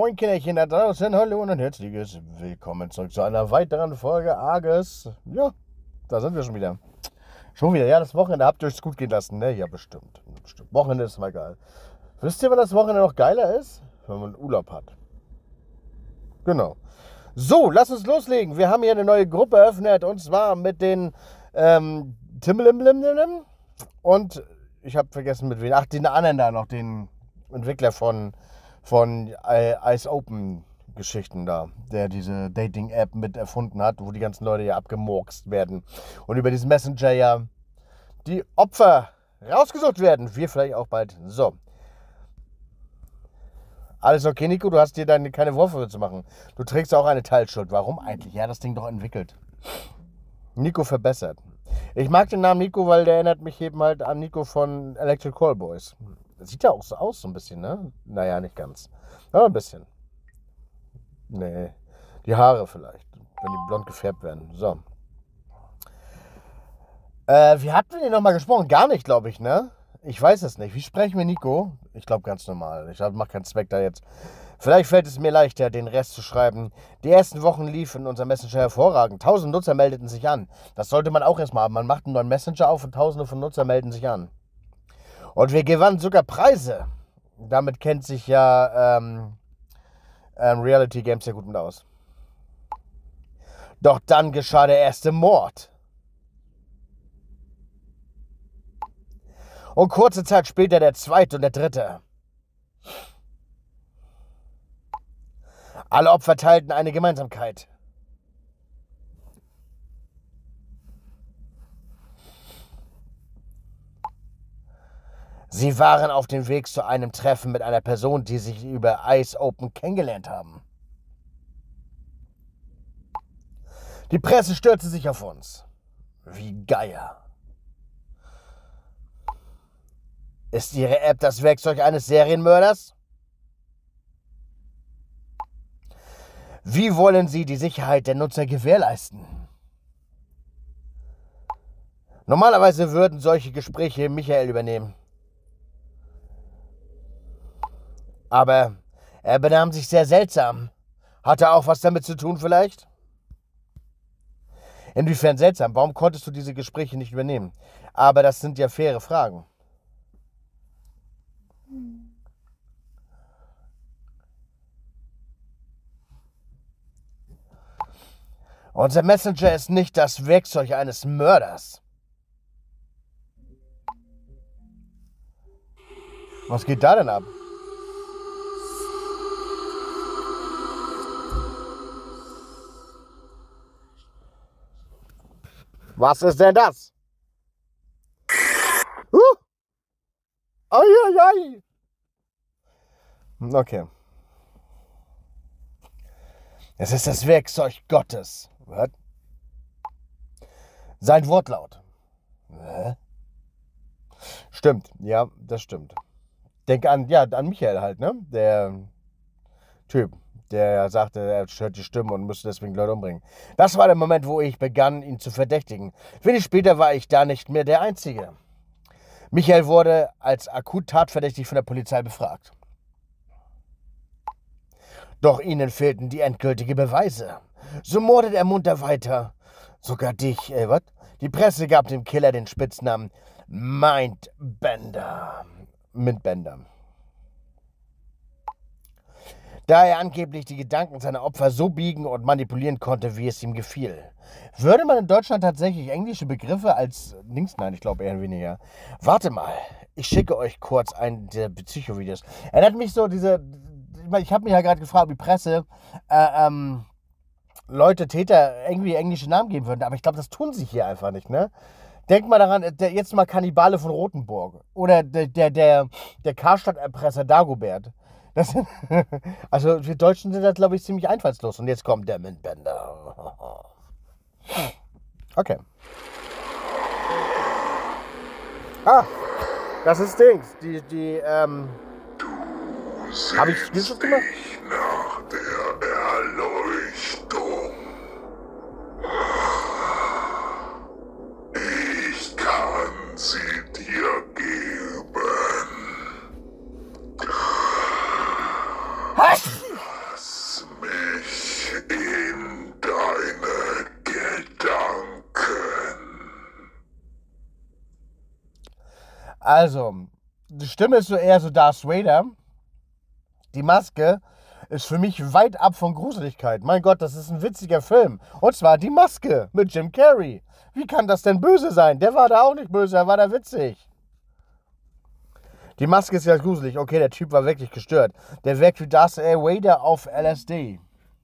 Moin Kinderchen da draußen, hallo und ein herzliches Willkommen zurück zu einer weiteren Folge Arges. Ja, da sind wir schon wieder. Ja, das Wochenende habt ihr euch gut gehen lassen, ne? Ja, bestimmt. Wochenende ist mal geil. Wisst ihr, wann das Wochenende noch geiler ist? Wenn man Urlaub hat. Genau. So, lass uns loslegen. Wir haben hier eine neue Gruppe eröffnet und zwar mit den Timmelimlimlim und ich habe vergessen mit wem. Ach, den anderen da noch, den Entwickler von Ice Open Geschichten da, der diese Dating-App mit erfunden hat, wo die ganzen Leute ja abgemurkst werden und über diesen Messenger ja die Opfer rausgesucht werden. Wir vielleicht auch bald. So. Alles okay, Nico? Du hast dir dann keine Vorwürfe zu machen. Du trägst auch eine Teilschuld. Warum eigentlich? Ja, das Ding doch entwickelt. Nico verbessert. Ich mag den Namen Nico, weil der erinnert mich eben halt an Nico von Electric Callboys. Sieht ja auch so aus, so ein bisschen, ne? Naja, nicht ganz. Aber ein bisschen. Nee. Die Haare vielleicht, wenn die blond gefärbt werden. So. Wie hatten wir denn nochmal gesprochen? Gar nicht, glaube ich, ne? Ich weiß es nicht. Wie sprechen wir Nico? Ich glaube ganz normal. Ich mache keinen Zweck da jetzt. Vielleicht fällt es mir leichter, den Rest zu schreiben. Die ersten Wochen liefen in unserem Messenger hervorragend. 1000 Nutzer meldeten sich an. Das sollte man auch erstmal haben. Man macht einen neuen Messenger auf und Tausende von Nutzer melden sich an. Und wir gewannen sogar Preise. Damit kennt sich ja Reality Games sehr gut mit aus. Doch dann geschah der erste Mord. Und kurze Zeit später der zweite und der dritte. Alle Opfer teilten eine Gemeinsamkeit. Sie waren auf dem Weg zu einem Treffen mit einer Person, die sich über Ice Open kennengelernt haben. Die Presse stürzte sich auf uns. Wie Geier. Ist Ihre App das Werkzeug eines Serienmörders? Wie wollen Sie die Sicherheit der Nutzer gewährleisten? Normalerweise würden solche Gespräche Michael übernehmen. Aber er benahm sich sehr seltsam. Hat er auch was damit zu tun vielleicht? Inwiefern seltsam? Warum konntest du diese Gespräche nicht übernehmen? Aber das sind ja faire Fragen. Unser Messenger ist nicht das Werkzeug eines Mörders. Was geht da denn ab? Was ist denn das? Ai. Okay. Es ist das Werkzeug Gottes. Was? Sein Wortlaut. Stimmt, ja, das stimmt. Denk an Michael halt, ne? Der Typ, der sagte, er hört die Stimme und müsste deswegen Leute umbringen. Das war der Moment, wo ich begann, ihn zu verdächtigen. Wenig später war ich da nicht mehr der Einzige. Michael wurde als akut tatverdächtig von der Polizei befragt. Doch ihnen fehlten die endgültigen Beweise. So mordet er munter weiter. Sogar dich, was? Die Presse gab dem Killer den Spitznamen Mindbender. Da er angeblich die Gedanken seiner Opfer so biegen und manipulieren konnte, wie es ihm gefiel. Würde man in Deutschland tatsächlich englische Begriffe als links? Nein, ich glaube eher weniger. Warte mal, ich schicke euch kurz einen der Psycho-Videos. Erinnert mich so ich habe mich ja gerade gefragt, ob die Presse Leute, Täter irgendwie englische Namen geben würden, aber ich glaube, das tun sie hier einfach nicht, ne? Denk mal daran, jetzt mal Kannibale von Rothenburg oder der Karstadt-Erpresser Dagobert. Also wir Deutschen sind da, glaube ich, ziemlich einfallslos. Und jetzt kommt der Mindbender. Okay. Das ist Dings. Habe ich Screenshot gemacht? Nach der Erleuchtung. Ich kann sie dir geben. Was? Also, die Stimme ist so eher so Darth Vader. Die Maske ist für mich weit ab von Gruseligkeit. Mein Gott, das ist ein witziger Film. Und zwar Die Maske mit Jim Carrey. Wie kann das denn böse sein? Der war da auch nicht böse, er war da witzig. Die Maske ist ja gruselig. Okay, der Typ war wirklich gestört. Der wirkt wie Darth Vader auf LSD.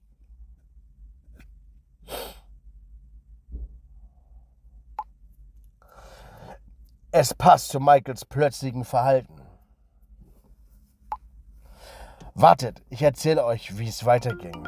Es passt zu Michaels plötzlichem Verhalten. Wartet, ich erzähle euch, wie es weiterging.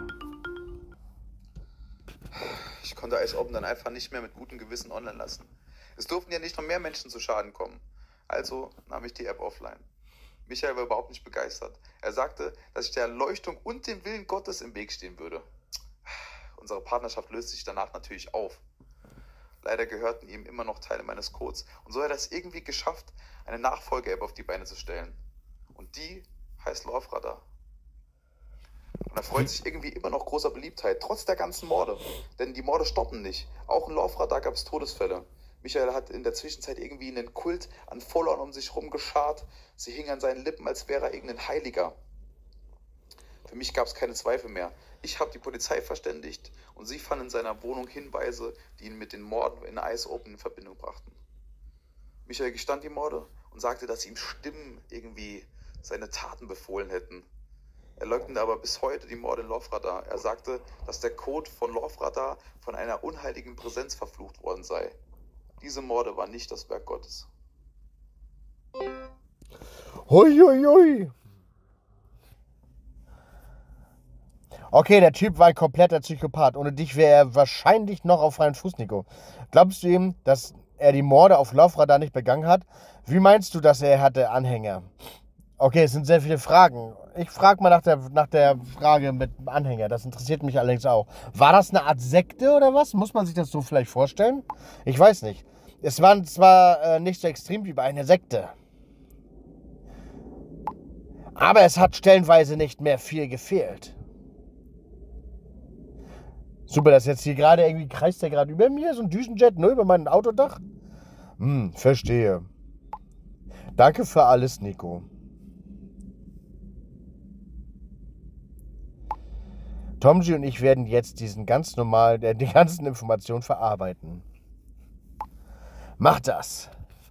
Ich konnte Ice Open dann einfach nicht mehr mit gutem Gewissen online lassen. Es durften ja nicht noch mehr Menschen zu Schaden kommen. Also nahm ich die App offline. Michael war überhaupt nicht begeistert. Er sagte, dass ich der Erleuchtung und dem Willen Gottes im Weg stehen würde. Unsere Partnerschaft löste sich danach natürlich auf. Leider gehörten ihm immer noch Teile meines Codes. Und so hat er es irgendwie geschafft, eine Nachfolge-App auf die Beine zu stellen. Und die heißt Love Radar. Und er freut sich irgendwie immer noch großer Beliebtheit, trotz der ganzen Morde. Denn die Morde stoppen nicht. Auch in Love Radar gab es Todesfälle. Michael hat in der Zwischenzeit irgendwie einen Kult an Followern um sich rum geschart. Sie hing an seinen Lippen, als wäre er irgendein Heiliger. Für mich gab es keine Zweifel mehr. Ich habe die Polizei verständigt und sie fanden in seiner Wohnung Hinweise, die ihn mit den Morden in Ice Open in Verbindung brachten. Michael gestand die Morde und sagte, dass ihm Stimmen irgendwie seine Taten befohlen hätten. Er leugnete aber bis heute die Morde in Love Radar. Er sagte, dass der Code von Love Radar von einer unheiligen Präsenz verflucht worden sei. Diese Morde waren nicht das Werk Gottes. Hui, hui, hui. Okay, der Typ war ein kompletter Psychopath. Ohne dich wäre er wahrscheinlich noch auf freien Fuß, Nico. Glaubst du ihm, dass er die Morde auf Love Radar nicht begangen hat? Wie meinst du, dass er hatte Anhänger? Okay, es sind sehr viele Fragen. Ich frage mal nach der Frage mit Anhänger. Das interessiert mich allerdings auch. War das eine Art Sekte oder was? Muss man sich das so vielleicht vorstellen? Ich weiß nicht. Es war zwar nicht so extrem wie bei einer Sekte. Aber es hat stellenweise nicht mehr viel gefehlt. Super, das jetzt hier gerade irgendwie kreist der gerade über mir, so ein Düsenjet, nur über mein Autodach. Verstehe. Danke für alles, Nico. Tomji und ich werden jetzt die ganzen Informationen verarbeiten. Mach das.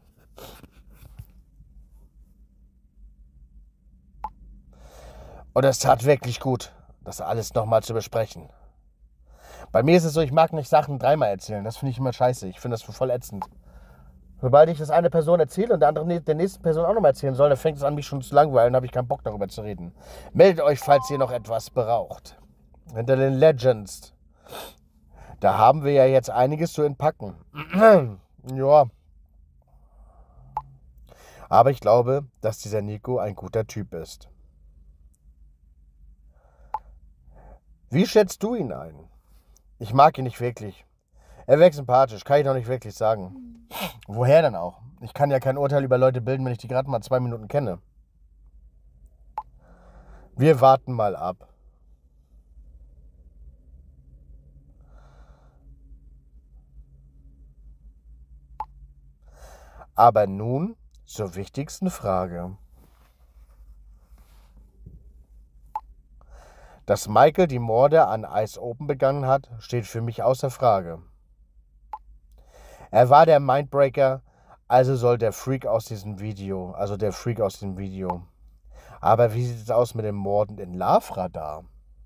Und es tat wirklich gut, das alles nochmal zu besprechen. Bei mir ist es so, ich mag nicht Sachen dreimal erzählen. Das finde ich immer scheiße. Ich finde das voll ätzend. Sobald ich das eine Person erzähle und der nächsten Person auch nochmal erzählen soll, dann fängt es an, mich schon zu langweilen. Dann habe ich keinen Bock, darüber zu reden. Meldet euch, falls ihr noch etwas braucht. Hinter den Legends. Da haben wir ja jetzt einiges zu entpacken. Ja. Aber ich glaube, dass dieser Nico ein guter Typ ist. Wie schätzt du ihn ein? Ich mag ihn nicht wirklich. Er wirkt sympathisch, kann ich noch nicht wirklich sagen. Woher denn auch? Ich kann ja kein Urteil über Leute bilden, wenn ich die gerade mal 2 Minuten kenne. Wir warten mal ab. Aber nun zur wichtigsten Frage. Dass Michael die Morde an Ice Open begangen hat, steht für mich außer Frage. Er war der Mindbreaker, also soll der Freak aus diesem Video. Aber wie sieht es aus mit den Morden in Love Radar?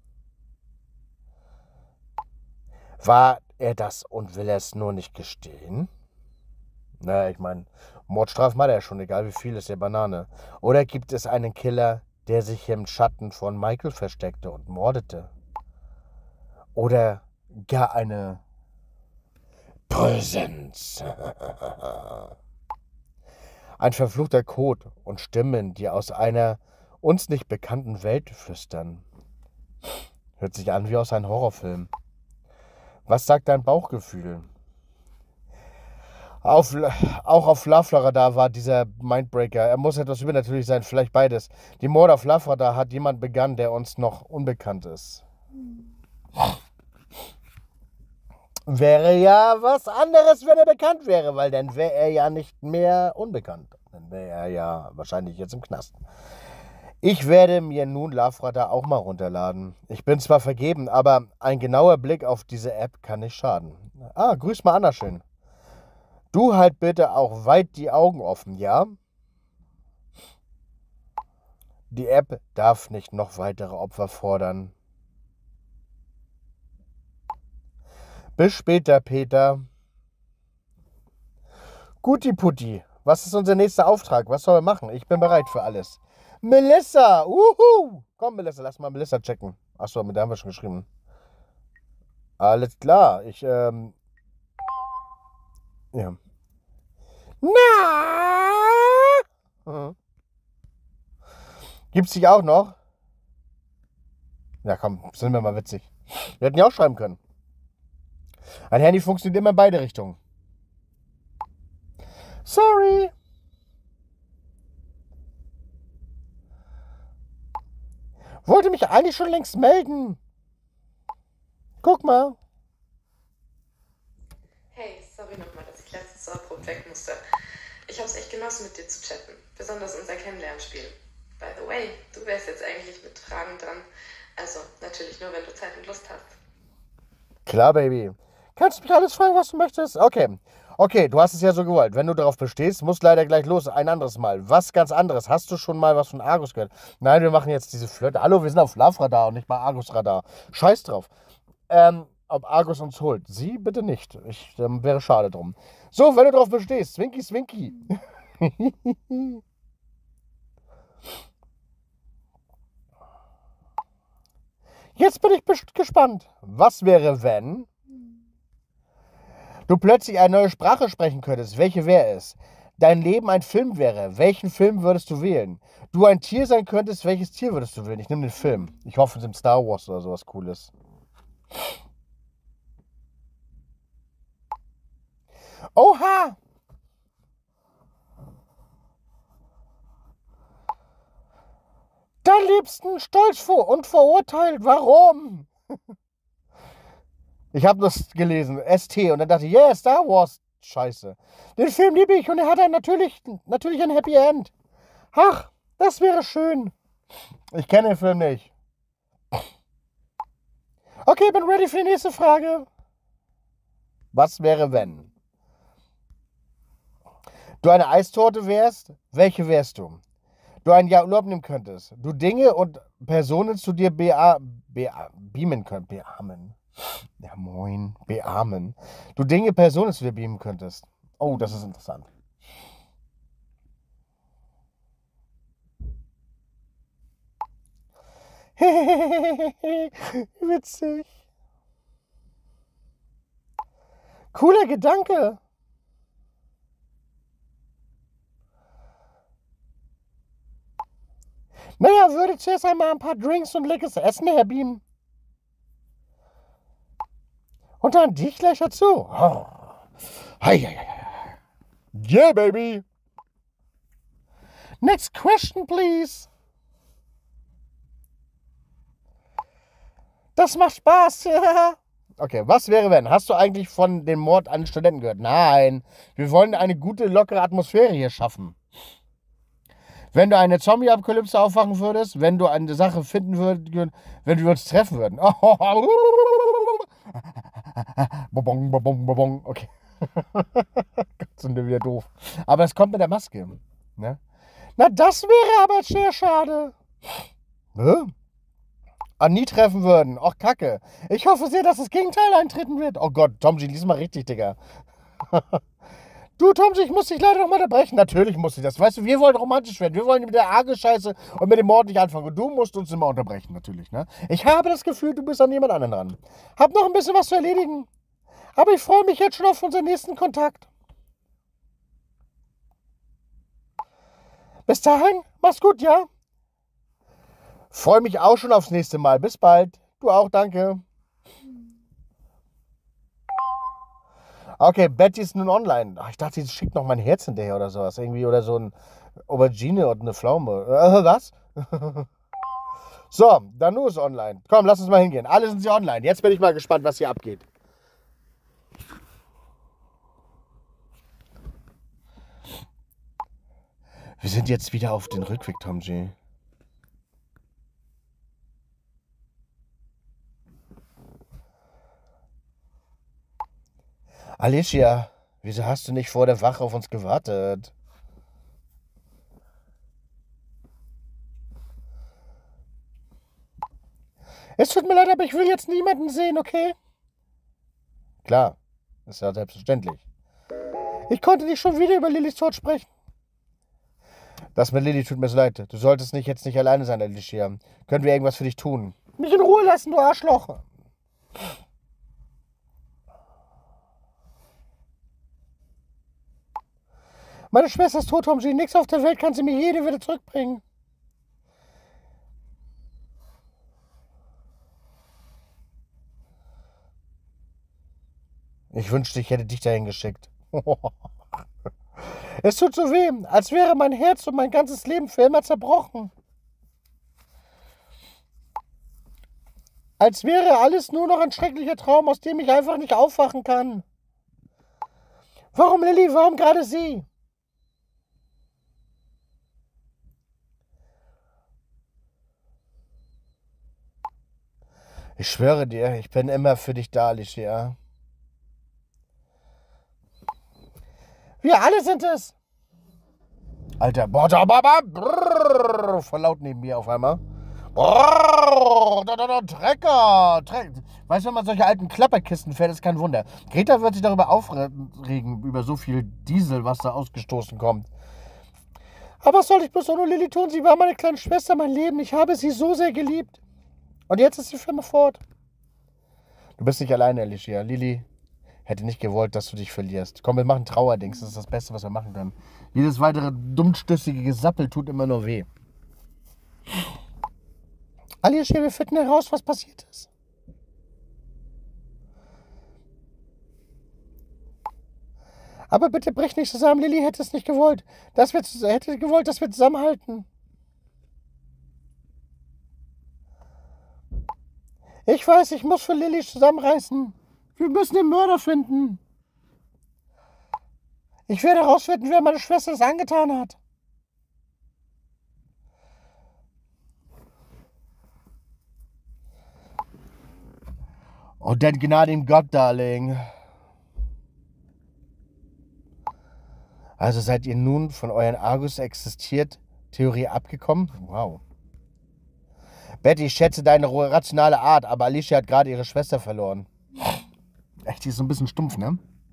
War er das und will er es nur nicht gestehen? Naja, ich meine, Mordstrafen hat er schon, egal wie viel, ist ja Banane. Oder gibt es einen Killer, der sich im Schatten von Michael versteckte und mordete? Oder gar eine Präsenz. Ein verfluchter Code und Stimmen, die aus einer uns nicht bekannten Welt flüstern. Hört sich an wie aus einem Horrorfilm. Was sagt dein Bauchgefühl? Auch auf Love Radar war dieser Mindbreaker. Er muss etwas übernatürlich sein, vielleicht beides. Die Morde auf Love Radar hat jemand begangen, der uns noch unbekannt ist. Wäre ja was anderes, wenn er bekannt wäre, weil dann wäre er ja nicht mehr unbekannt. Dann ja, wahrscheinlich jetzt im Knast. Ich werde mir nun Love-Radar auch mal runterladen. Ich bin zwar vergeben, aber ein genauer Blick auf diese App kann nicht schaden. Ah, grüß mal Anna schön. Du halt bitte auch weit die Augen offen, ja? Die App darf nicht noch weitere Opfer fordern. Bis später, Peter. Guti Putti, was ist unser nächster Auftrag? Was sollen wir machen? Ich bin bereit für alles. Melissa, Komm, Melissa, lass mal Melissa checken. Achso, mit der haben wir schon geschrieben. Alles klar, ja. Na? Gibt's dich auch noch? Ja, komm, sind wir mal witzig. Wir hätten ja auch schreiben können. Ein Handy funktioniert immer in beide Richtungen. Sorry. Wollte mich eigentlich schon längst melden. Guck mal. Hey, sorry nochmal, dass ich letztens so abrupt weg musste. Ich hab's echt genossen, mit dir zu chatten. Besonders unser Kennenlernspiel. By the way, du wärst jetzt eigentlich mit Fragen dran. Also, natürlich nur, wenn du Zeit und Lust hast. Klar, Baby. Kannst du mich alles fragen, was du möchtest? Okay, du hast es ja so gewollt. Wenn du darauf bestehst, musst leider gleich los. Ein anderes Mal. Was ganz anderes. Hast du schon mal was von Argus gehört? Nein, wir machen jetzt diese Flirte. Hallo, wir sind auf Love-Radar und nicht bei Argus-Radar. Scheiß drauf. Ob Argus uns holt. Sie bitte nicht. Wäre schade drum. So, wenn du darauf bestehst. Swinky. Jetzt bin ich gespannt. Was wäre, wenn du plötzlich eine neue Sprache sprechen könntest? Welche wäre es? Dein Leben ein Film wäre. Welchen Film würdest du wählen? Du ein Tier sein könntest, welches Tier würdest du wählen? Ich nehme den Film. Ich hoffe, es ist im Star Wars oder sowas Cooles. Oha! Dein Liebsten stolz und verurteilt. Warum? Ich habe das gelesen, ST, und dann dachte ich, yeah, Star Wars. Scheiße. Den Film liebe ich und er hat natürlich ein Happy End. Ach, das wäre schön. Ich kenne den Film nicht. Okay, bin ready für die nächste Frage. Was wäre, wenn du eine Eistorte wärst? Welche wärst du? Du ein Jahr Urlaub nehmen könntest. Du Dinge und Personen zu dir beamen könntest. Beamen. Ja, moin. Beamen. Du Dinge, Personen zu dir beamen könntest. Oh, das ist interessant. Witzig. Cooler Gedanke. Naja, würde zuerst einmal ein paar Drinks und leckeres Essen herbeamen. Und dann dich gleich dazu. Oh. Yeah, baby. Next question, please. Das macht Spaß. Okay, was wäre, wenn? Hast du eigentlich von dem Mord an Studenten gehört? Nein. Wir wollen eine gute, lockere Atmosphäre hier schaffen. Wenn du eine Zombie-Apokalypse aufwachen würdest, wenn du eine Sache finden würdest, wenn wir uns treffen würden. Okay. Gott, sind wir wieder doof. Aber es kommt mit der Maske. Ne? Na, das wäre aber sehr schade. Nie treffen würden. Och, Kacke. Ich hoffe sehr, dass das Gegenteil eintreten wird. Oh Gott, Tomji, lies mal richtig, Digga. Du, Tomji, ich muss dich leider noch mal unterbrechen. Natürlich muss ich das. Weißt du, wir wollen romantisch werden. Wir wollen mit der Arge-Scheiße und mit dem Mord nicht anfangen. Und du musst uns immer unterbrechen, natürlich, ne? Ich habe das Gefühl, du bist an jemand anderen dran. Hab noch ein bisschen was zu erledigen. Aber ich freue mich jetzt schon auf unseren nächsten Kontakt. Bis dahin, mach's gut, ja? Freue mich auch schon aufs nächste Mal. Bis bald. Du auch, danke. Okay, Betty ist nun online. Ach, ich dachte, sie schickt noch mein Herz hinterher oder sowas. Irgendwie, oder so ein Aubergine oder eine Pflaume. Was? So, Danu ist online. Komm, lass uns mal hingehen. Alle sind sie online. Jetzt bin ich mal gespannt, was hier abgeht. Wir sind jetzt wieder auf den Rückweg, Tom G. Alicia, wieso hast du nicht vor der Wache auf uns gewartet? Es tut mir leid, aber ich will jetzt niemanden sehen, okay? Klar, ist ja selbstverständlich. Ich konnte nicht schon wieder über Lillys Tod sprechen. Das mit Lilly tut mir so leid. Du solltest jetzt nicht alleine sein, Alicia. Können wir irgendwas für dich tun? Mich in Ruhe lassen, du Arschloch. Meine Schwester ist tot, Tom G. Nix auf der Welt kann sie mir jede wieder zurückbringen. Ich wünschte, ich hätte dich dahin geschickt. Es tut so weh, als wäre mein Herz und mein ganzes Leben für immer zerbrochen. Als wäre alles nur noch ein schrecklicher Traum, aus dem ich einfach nicht aufwachen kann. Warum, Lilly? Warum gerade sie? Ich schwöre dir, ich bin immer für dich da, Alicia. Wir alle sind es. Alter, voll laut neben mir auf einmal. Trecker. Weißt du, wenn man solche alten Klapperkisten fährt, ist kein Wunder. Greta wird sich darüber aufregen, über so viel Diesel, was da ausgestoßen kommt. Aber was soll ich bloß ohne Lilly tun? Sie war meine kleine Schwester, mein Leben. Ich habe sie so sehr geliebt. Und jetzt ist die Firma fort. Du bist nicht alleine, Alicia. Lilly hätte nicht gewollt, dass du dich verlierst. Komm, wir machen Trauerdings. Das ist das Beste, was wir machen können. Jedes weitere dummstössige Gesappel tut immer nur weh. Alicia, wir finden heraus, was passiert ist. Aber bitte brech nicht zusammen. Lilly hätte es nicht gewollt. Hätte gewollt, dass wir zusammenhalten. Ich weiß, ich muss für Lilly zusammenreißen. Wir müssen den Mörder finden. Ich werde herausfinden, wer meine Schwester das angetan hat. Oh, denn Gnade ihm Gott, Darling. Also seid ihr nun von euren Argus existiert Theorie abgekommen? Wow. Betty, ich schätze deine rationale Art, aber Alicia hat gerade ihre Schwester verloren. Echt, die ist so ein bisschen stumpf, ne?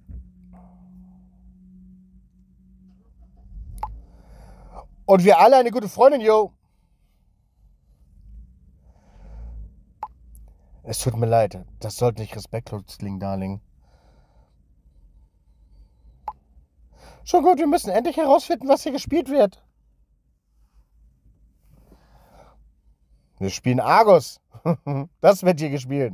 Und wir alle eine gute Freundin, yo. Es tut mir leid, das sollte nicht respektlos klingen, Darling. Schon gut, wir müssen endlich herausfinden, was hier gespielt wird. Wir spielen Argus. Das wird hier gespielt.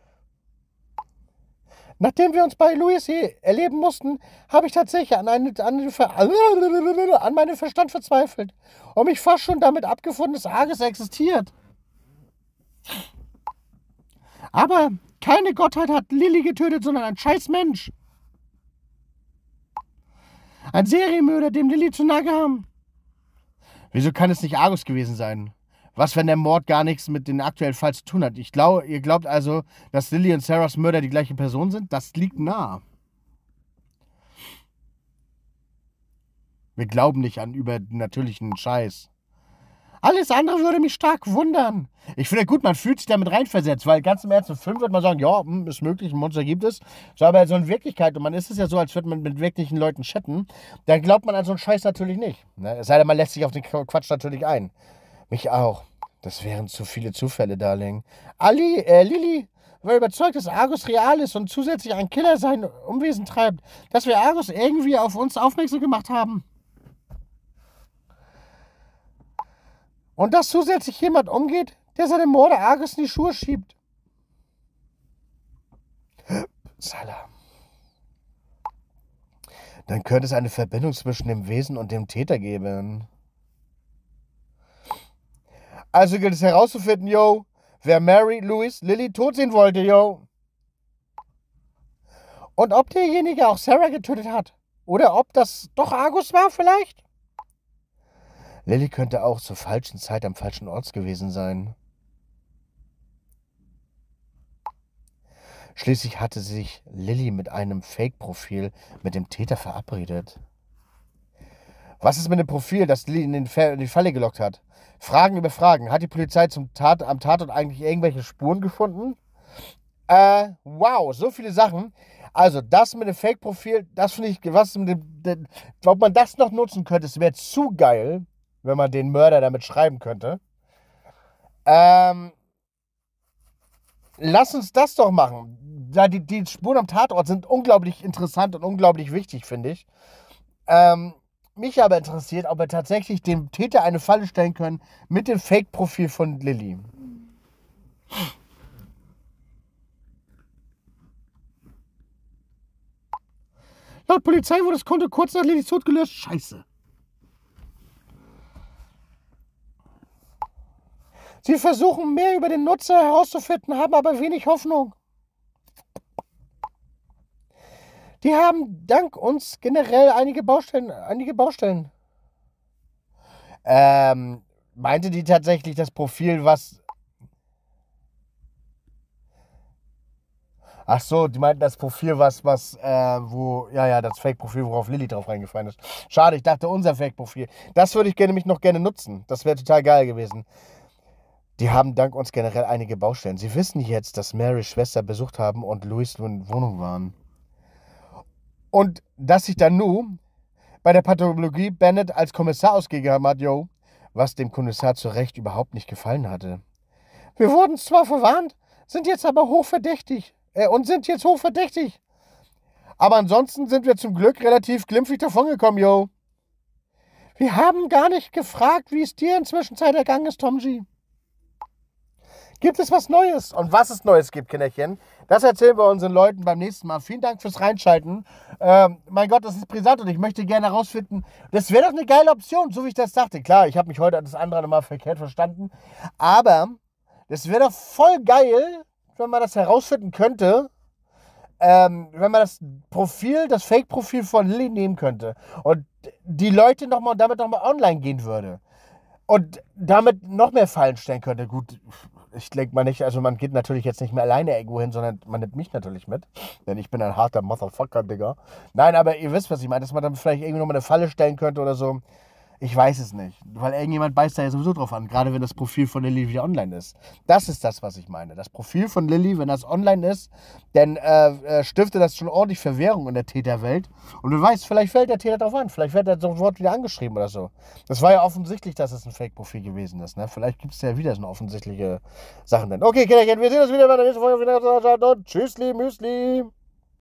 Nachdem wir uns bei Louis hier erleben mussten, habe ich tatsächlich an meinen Verstand verzweifelt und mich fast schon damit abgefunden, dass Argus existiert. Aber keine Gottheit hat Lilly getötet, sondern ein scheiß Mensch. Ein Serienmörder, dem Lilly zu nahe kam. Wieso kann es nicht Argus gewesen sein? Was, wenn der Mord gar nichts mit dem aktuellen Fall zu tun hat? Ihr glaubt also, dass Lilly und Sarahs Mörder die gleiche Person sind? Das liegt nahe. Wir glauben nicht an übernatürlichen Scheiß. Alles andere würde mich stark wundern. Ich finde gut, man fühlt sich damit reinversetzt, weil ganz im Ernst, im Film wird man sagen, ja, ist möglich, ein Monster gibt es. So, aber so in Wirklichkeit, und man ist es ja so, als würde man mit wirklichen Leuten chatten, dann glaubt man an so einen Scheiß natürlich nicht. Ne? Es sei denn, man lässt sich auf den Quatsch natürlich ein. Mich auch. Das wären zu viele Zufälle, Darling. Lilly war überzeugt, dass Argus real ist und zusätzlich ein Killer sein Unwesen treibt. Dass wir Argus irgendwie auf uns aufmerksam gemacht haben. Und dass zusätzlich jemand umgeht, der seine Morde Argus in die Schuhe schiebt. Salah. Dann könnte es eine Verbindung zwischen dem Wesen und dem Täter geben. Also gilt es herauszufinden, yo, wer Mary, Louis, Lilly tot sehen wollte, yo. Und ob derjenige auch Sarah getötet hat. Oder ob das doch Argus war vielleicht. Lilly könnte auch zur falschen Zeit am falschen Ort gewesen sein. Schließlich hatte sich Lilly mit einem Fake-Profil mit dem Täter verabredet. Was ist mit dem Profil, das Lilly in die Falle gelockt hat? Fragen über Fragen. Hat die Polizei am Tatort eigentlich irgendwelche Spuren gefunden? Wow, so viele Sachen. Also das mit dem Fake-Profil, das finde ich, ob man das noch nutzen könnte, es wäre zu geil, wenn man den Mörder damit schreiben könnte. Lass uns das doch machen. Die Spuren am Tatort sind unglaublich interessant und unglaublich wichtig, finde ich. Mich aber interessiert, ob wir tatsächlich dem Täter eine Falle stellen können mit dem Fake-Profil von Lilly. Laut Polizei wurde das Konto kurz nach Lillys Tod gelöscht. Scheiße. Sie versuchen mehr über den Nutzer herauszufinden, haben aber wenig Hoffnung. Die haben dank uns generell einige Baustellen. Meinte die tatsächlich das Profil, was... Ach so, die meinten das Profil, das Fake-Profil, worauf Lilly drauf reingefallen ist. Schade, ich dachte, unser Fake-Profil. Das würde ich nämlich noch gerne nutzen. Das wäre total geil gewesen. Die haben dank uns generell einige Baustellen. Sie wissen jetzt, dass Marys Schwester besucht haben und Louis in Wohnung waren. Und dass sich dann nun bei der Pathologie Bennett als Kommissar ausgegeben hat, was dem Kommissar zu Recht überhaupt nicht gefallen hatte. Wir wurden zwar verwarnt, sind jetzt hochverdächtig. Aber ansonsten sind wir zum Glück relativ glimpflich davongekommen, Wir haben gar nicht gefragt, wie es dir in Zwischenzeit ergangen ist, Tom G. Gibt es was Neues? Und was es Neues gibt, Kinderchen, das erzählen wir unseren Leuten beim nächsten Mal. Vielen Dank fürs Reinschalten. Mein Gott, das ist brisant und ich möchte gerne herausfinden, das wäre doch eine geile Option, so wie ich das dachte. Klar, ich habe mich heute das andere mal verkehrt verstanden, aber das wäre doch voll geil, wenn man das herausfinden könnte, wenn man das Fake-Profil von Lilly nehmen könnte und die Leute damit nochmal online gehen würde und damit noch mehr Fallen stellen könnte. Gut, ich denke mal nicht, also man geht natürlich jetzt nicht mehr alleine irgendwo hin, sondern man nimmt mich natürlich mit, denn ich bin ein harter Motherfucker, Digga. Nein, aber ihr wisst, was ich meine, dass man dann vielleicht irgendwie nochmal eine Falle stellen könnte oder so. Ich weiß es nicht, weil irgendjemand beißt da ja sowieso drauf an, gerade wenn das Profil von Lilly wieder online ist. Das ist das, was ich meine. Das Profil von Lilly, wenn das online ist, dann stiftet das schon ordentlich Verwirrung in der Täterwelt. Und du weißt, vielleicht fällt der Täter drauf an, vielleicht wird er sofort wieder angeschrieben oder so. Das war ja offensichtlich, dass es ein Fake-Profil gewesen ist. Ne? Vielleicht gibt es ja wieder so eine offensichtliche Sachen dann. Okay, Kinderchen, wir sehen uns wieder bei der nächsten Folge. Tschüssli, Müsli.